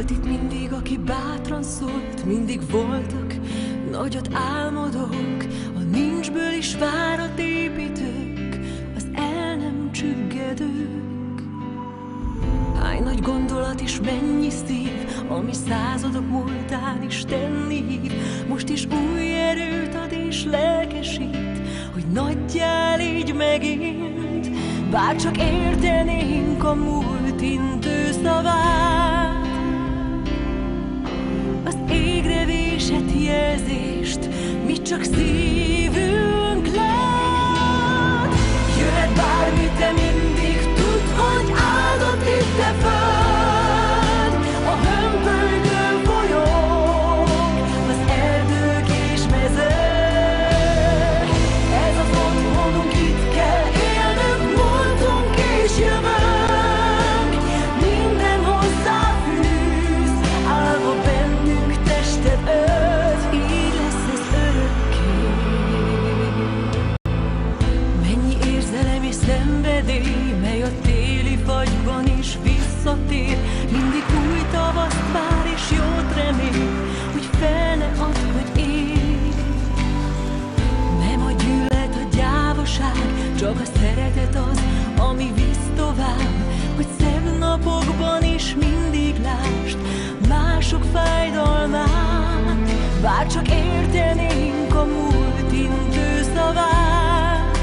Volt itt mindig, aki bátran szólt, mindig voltak nagyot álmodók, a nincsből is várat építők, az el nem csüggedők. Hány nagy gondolat és mennyi szív, ami századok múltán Isten hív, most is új erőt ad és lelkesít, hogy nagyjá légy megint. Bárcsak értenénk a múlt intő szavát, az égre vésett jelzést, mi csak szívünk lát. Jöhet bármi, te mindig tudd, hogy áldott itt a föld, a hömpölygő folyók, az erdők és mezők. Ez az otthonunk, itt kell élnünk, múltunk és jövőnk. Minden hozzáfűz, állva bennünk tested ölt, így lesz ez örökké. Mennyi érzelem és szenvedély, mely a téli fagyban is visszatér, mindig új tavaszt vár és jót remél, hogy fel ne add, hogy ér. Nem a gyűlölet, a gyávaság, csak a szeretet az, ami visz tovább, hogy szebb napokban is mindig lásd mások fájdalmát. Bárcsak értenénk a múlt intő szavát,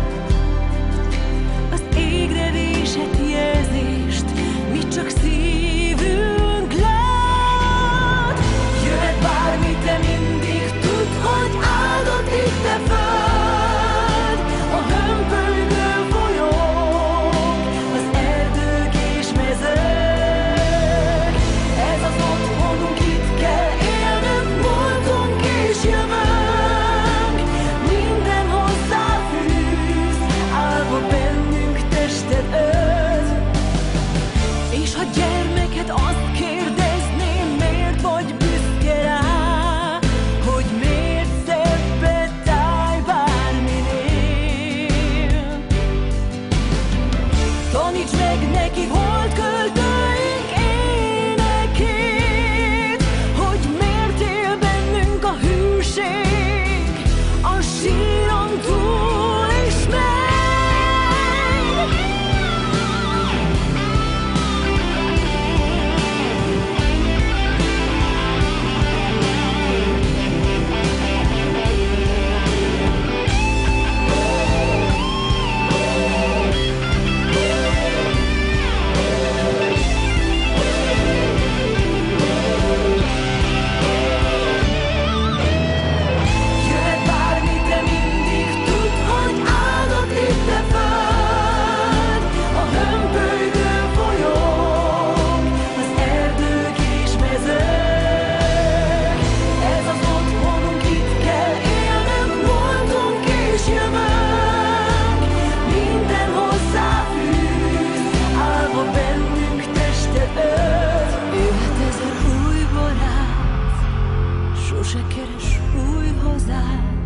az égre vésett jelzést, mi csak szívünk lát. Jöhet bármi, te mindig tudd, hogy áldott itt a föld, a hömpölygő folyók, az erdők és mezők. Ez az otthonunk, itt kell élnünk, múltunk és jövőnk. Minden hozzáfűz, állva bennünk tested ölt. És ha gyermeked azt kérdezné, miért vagy büszke rá, hogy miért szebbet állj bárminél, taníts meg neki holdköltőink énekét, hogy miért él bennünk a hűség, a síron túl is megy. Jöhet bármi, te mindig tudd, hogy áldott itt a föld, a hömpölygő folyók, az erdők és mezők. Ez az otthonunk, itt kell élnünk, múltunk és jövőnk. Minden hozzáfűz, állva bennünk tested ölt. Jöhet ezer új barát, sose keres új hazát,